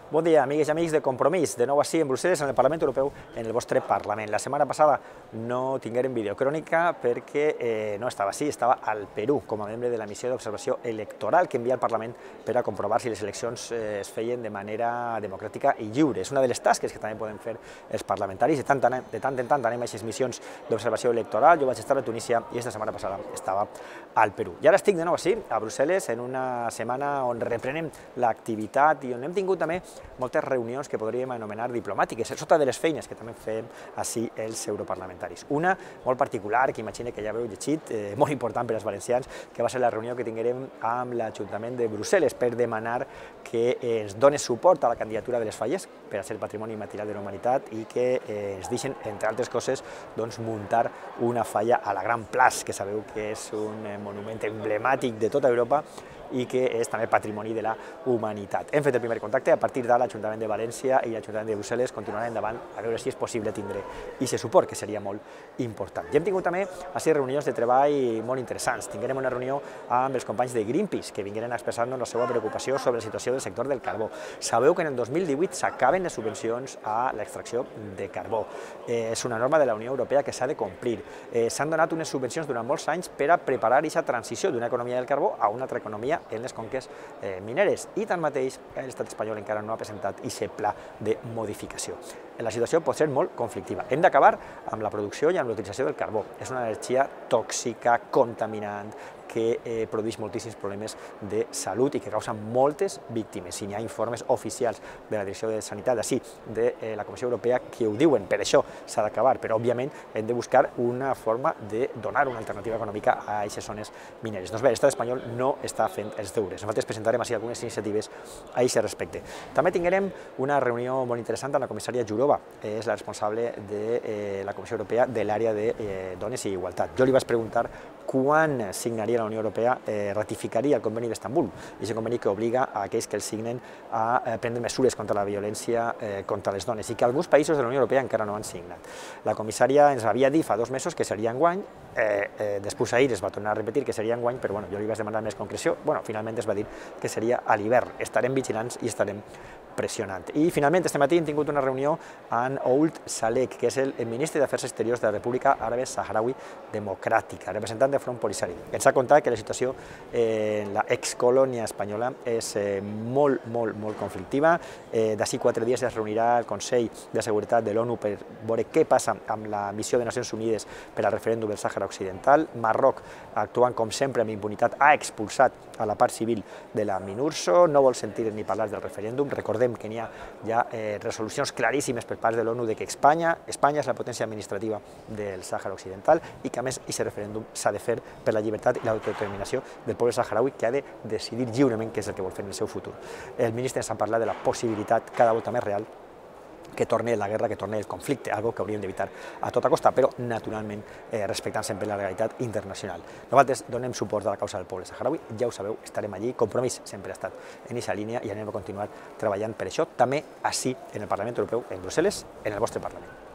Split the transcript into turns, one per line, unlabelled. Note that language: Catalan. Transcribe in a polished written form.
Bon dia, amigues i amics de Compromís. De nou així en Brussel·les, en el Parlament Europeu, en el vostre Parlament. La setmana passada no tinguérem videocrònica perquè no estava així, estava al Perú com a membre de la missió d'observació electoral que envia al Parlament per a comprovar si les eleccions es feien de manera democràtica i lliure. És una de les tasques que també poden fer els parlamentaris. De tant en tant anem a aquestes missions d'observació electoral. Jo vaig estar a Tunísia i aquesta setmana passada estava al Perú. I ara estic de nou així, a Brussel·les, en una setmana on reprenem l'activitat i on hem tingut també moltes reunions que podríem anomenar diplomàtiques, sota de les feines que també fem així els europarlamentaris. Una molt particular, que imagine que ja heu llegit, molt important per als valencians, que va ser la reunió que tinguérem amb l'Ajuntament de Brussel·les per demanar que ens doni suport a la candidatura de les falles per a ser patrimoni immaterial de la humanitat i que ens deixen, entre altres coses, muntar una falla a la Gran Plaça, que sabeu que és un monument emblemàtic de tota Europa i que és també patrimoni de la humanitat. Hem fet el primer contacte, a partir de l'Ajuntament de València i l'Ajuntament de Brussel·les continuaran endavant a veure si és possible tindre aquest suport, que seria molt important. I hem tingut també així reunions de treball molt interessants. Tinguérem una reunió amb els companys de Greenpeace, que vingueren a expressar-nos la seva preocupació sobre la situació del sector del carbó. Sabeu que en el 2018 s'acaben les subvencions a l'extracció de carbó. És una norma de la Unió Europea que s'ha de complir. S'han donat unes subvencions durant molts anys per a preparar aquesta transició d'una economia del carbó a una altra economia en les conques mineres i tanmateix l'estat espanyol encara no ha presentat aquest pla de modificació. La situació pot ser molt conflictiva. Hem d'acabar amb la producció i amb l'utilització del carbó. És una energia tòxica, contaminant, que produeix moltíssims problemes de salut i que causa moltes víctimes. I n'hi ha informes oficials de la Direcció de Sanitat d'ací, de la Comissió Europea, que ho diuen. Per això s'ha d'acabar, però òbviament hem de buscar una forma de donar una alternativa econòmica a aquestes zones mineres. Doncs bé, l'estat espanyol no està fent els deures. Nosaltres presentarem així algunes iniciatives a aquest respecte. També tinguérem una reunió molt interessant amb la comissària Jourova, és la responsable de la Comissió Europea de l'àrea de dones i igualtat. Jo li vaig preguntar quan signaria la Unió Europea, ratificaria el conveni d'Istanbul, aquest conveni que obliga a aquells que el signen a prendre mesures contra la violència contra les dones i que alguns països de la Unió Europea encara no han signat. La comissària ens havia dit fa 2 mesos que seria enguany, després ahir es va tornar a repetir que seria enguany, però jo li vaig demanar més concreció, finalment es va dir que seria a l'hivern. Estarem vigilants i estarem pressionant. I finalment, este matí hem tingut una reunió amb Ould Salek, que és el ministre d'Afers Exteriors de la República Àrabe Saharaui Democràtica, representant del Front Polisario. Ens ha contat que la situació en l'excolònia espanyola és molt conflictiva. D'ací 4 dies es reunirà el Consell de Seguretat de l'ONU per veure què passa amb la missió de Nacions Unides per al referèndum del Sàhara Occidental. Marroc, actuant com sempre amb impunitat, ha expulsat a la part civil de la MINURSO, no vol sentir ni parlar del referèndum. Recordem que n'hi ha ja resolucions claríssimes per part de l'ONU de que Espanya és la potència administrativa del Sàhara Occidental i que a més aquest referèndum s'ha de fer per la llibertat i l'autodeterminació del poble saharaui, que ha de decidir lliurement què és el que vol fer en el seu futur. El ministre ens ha parlat de la possibilitat cada volta més real que torni la guerra, que torni el conflicte, algo que hauríem d'evitar a tota costa, però naturalment respectant sempre la legalitat internacional. Nosaltres donem suport a la causa del poble saharaui, ja ho sabeu, estarem allí, Compromís sempre ha estat en aquesta línia i anem a continuar treballant per això, també així en el Parlament Europeu, en Brussel·les, en el vostre Parlament.